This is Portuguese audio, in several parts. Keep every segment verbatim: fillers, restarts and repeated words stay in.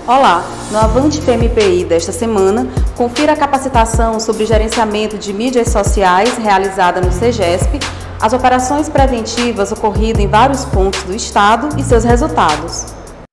Olá, no Avante P M P I desta semana, confira a capacitação sobre gerenciamento de mídias sociais realizada no SEGESP, as operações preventivas ocorridas em vários pontos do estado e seus resultados.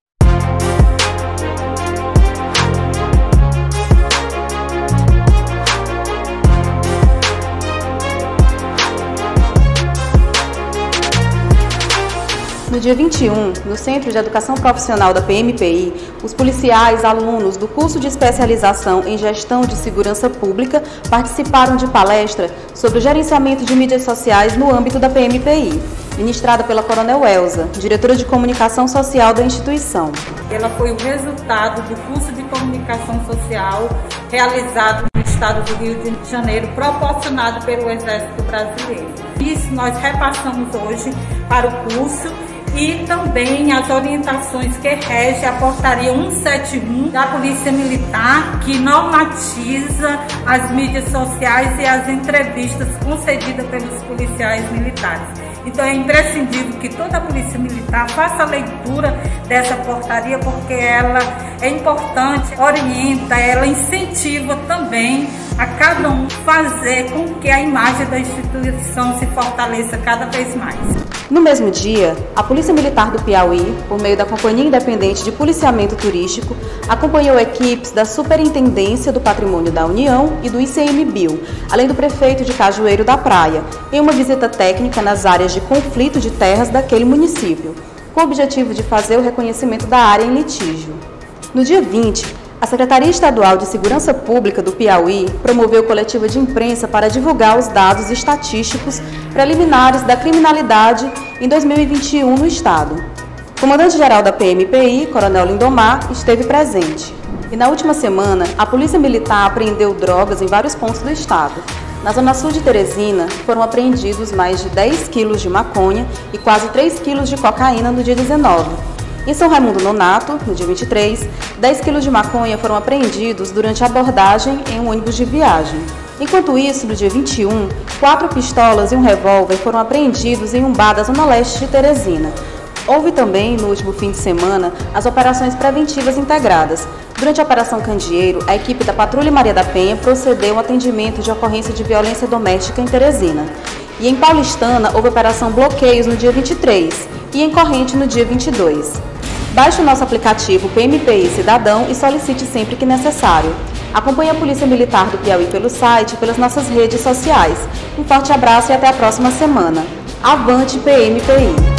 No dia vinte e um, no Centro de Educação Profissional da P M P I, os policiais alunos do curso de especialização em Gestão de Segurança Pública participaram de palestra sobre o gerenciamento de mídias sociais no âmbito da P M P I, ministrada pela Coronel Elza, diretora de Comunicação Social da instituição. Ela foi o resultado do curso de Comunicação Social realizado no estado do Rio de Janeiro, proporcionado pelo Exército Brasileiro. Isso nós repassamos hoje para o curso e também as orientações que rege a portaria cento e setenta e um da Polícia Militar, que normatiza as mídias sociais e as entrevistas concedidas pelos policiais militares. Então é imprescindível que toda a Polícia Militar faça a leitura dessa portaria, porque ela é importante, orienta, ela incentiva também a cada um fazer com que a imagem da instituição se fortaleça cada vez mais. No mesmo dia, a Polícia Militar do Piauí, por meio da Companhia Independente de Policiamento Turístico, acompanhou equipes da Superintendência do Patrimônio da União e do I C M B I L, além do prefeito de Cajueiro da Praia, em uma visita técnica nas áreas de conflito de terras daquele município, com o objetivo de fazer o reconhecimento da área em litígio. No dia vinte, a Secretaria Estadual de Segurança Pública do Piauí promoveu coletiva de imprensa para divulgar os dados estatísticos preliminares da criminalidade em dois mil e vinte e um no estado. O comandante-geral da P M P I, Coronel Lindomar, esteve presente. E na última semana, a Polícia Militar apreendeu drogas em vários pontos do estado. Na zona sul de Teresina, foram apreendidos mais de dez quilos de maconha e quase três quilos de cocaína no dia dezenove. Em São Raimundo Nonato, no dia vinte e três, dez quilos de maconha foram apreendidos durante a abordagem em um ônibus de viagem. Enquanto isso, no dia vinte e um, quatro pistolas e um revólver foram apreendidos em um bar da zona leste de Teresina. Houve também, no último fim de semana, as operações preventivas integradas. Durante a Operação Candeeiro, a equipe da Patrulha Maria da Penha procedeu ao atendimento de ocorrência de violência doméstica em Teresina. E em Paulistana, houve Operação Bloqueios no dia vinte e três e em Corrente no dia vinte e dois. Baixe o nosso aplicativo P M P I Cidadão e solicite sempre que necessário. Acompanhe a Polícia Militar do Piauí pelo site e pelas nossas redes sociais. Um forte abraço e até a próxima semana. Avante P M P I!